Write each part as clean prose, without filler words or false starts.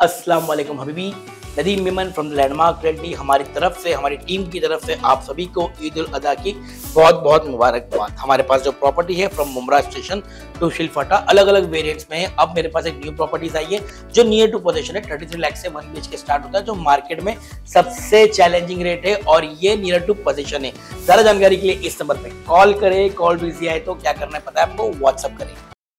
अस्सलाम वालेकुम हबीबी। Nadeem Memon from the Landmark ready हमारी तरफ से, हमारी टीम की तरफ से आप सभी को ईद उल अदा की बहुत बहुत मुबारकबाद। हमारे पास जो प्रॉपर्टी है from Mumbra station to Shilphata अलग अलग वेरिएंट्स में है। अब मेरे पास एक न्यू प्रॉपर्टीज आई है जो नियर टू पोजीशन है। 33 लाख से 1 BHK स्टार्ट होता है, जो मार्केट में सबसे चैलेंजिंग रेट है और ये नियर टू पोजीशन है। ज्यादा जानकारी के लिए इस नंबर पे कॉल करें। कॉल बिजी आए तो क्या करना है पता है आपको, व्हाट्सअप करें।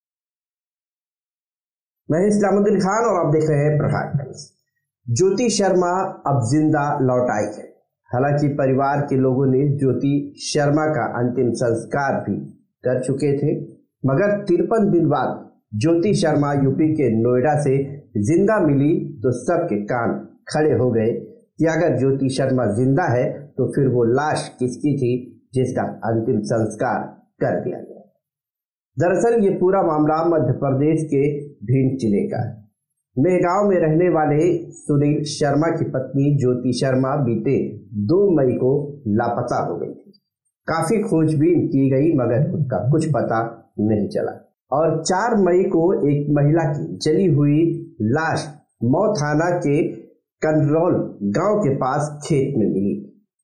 मैं इस्लामुद्दीन खान और आप देख रहे हैं प्रहार टाइम्स। ज्योति शर्मा अब जिंदा लौट आई है। हालांकि परिवार के लोगों ने ज्योति शर्मा का अंतिम संस्कार भी कर चुके थे, मगर 53 दिन बाद ज्योति शर्मा यूपी के नोएडा से जिंदा मिली तो सबके कान खड़े हो गए कि अगर ज्योति शर्मा जिंदा है तो फिर वो लाश किसकी थी जिसका अंतिम संस्कार कर दिया गया। दरअसल ये पूरा मामला मध्य प्रदेश के भिंड जिले का है। मेहगांव में रहने वाले सुनील शर्मा की पत्नी ज्योति शर्मा बीते 2 मई को लापता हो गई थी। काफी खोजबीन की गई मगर उसका कुछ पता नहीं चला और 4 मई को एक महिला की जली हुई लाश मऊ थाना के कंडरौल गांव के पास खेत में मिली।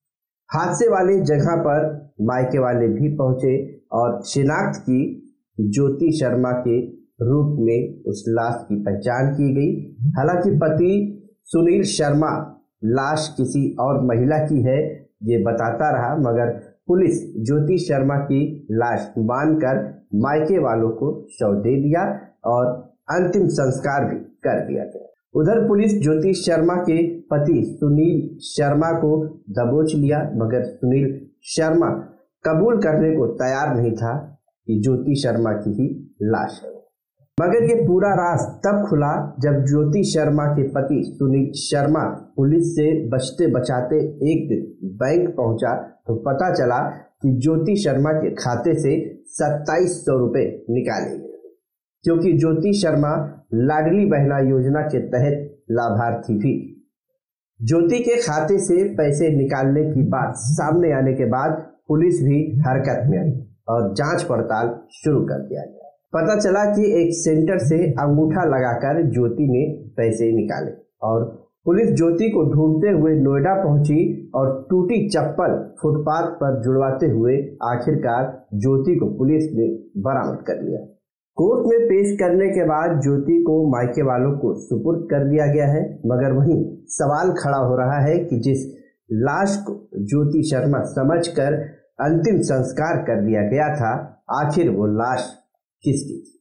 हादसे वाले जगह पर मायके वाले भी पहुंचे और शिनाख्त की ज्योति शर्मा के रूप में उस लाश की पहचान की गई। हालांकि पति सुनील शर्मा लाश किसी और महिला की है ये बताता रहा, मगर पुलिस ज्योति शर्मा की लाश मानकर मायके वालों को शव दे दिया और अंतिम संस्कार भी कर दिया गया। उधर पुलिस ज्योति शर्मा के पति सुनील शर्मा को दबोच लिया, मगर सुनील शर्मा कबूल करने को तैयार नहीं था कि ज्योति शर्मा की ही लाश है। मगर ये पूरा राज तब खुला जब ज्योति शर्मा के पति सुनील शर्मा पुलिस से बचते बचाते एक दिन बैंक पहुंचा तो पता चला कि ज्योति शर्मा के खाते से 2700 रुपए निकाले गए, क्योंकि ज्योति शर्मा लाडली बहना योजना के तहत लाभार्थी भी। ज्योति के खाते से पैसे निकालने की बात सामने आने के बाद पुलिस भी हरकत में आई और जांच पड़ताल शुरू कर दिया गया। पता चला कि एक सेंटर से अंगूठा लगाकर ज्योति ने पैसे निकाले और पुलिस ज्योति को ढूंढते हुए नोएडा पहुंची और टूटी चप्पल फुटपाथ पर जुड़वाते हुए आखिरकार ज्योति को पुलिस ने बरामद कर लिया। कोर्ट में पेश करने के बाद ज्योति को मायके वालों को सुपुर्द कर दिया गया है, मगर वहीं सवाल खड़ा हो रहा है कि जिस लाश को ज्योति शर्मा समझकर अंतिम संस्कार कर दिया गया था, आखिर वो लाश किसकी थी।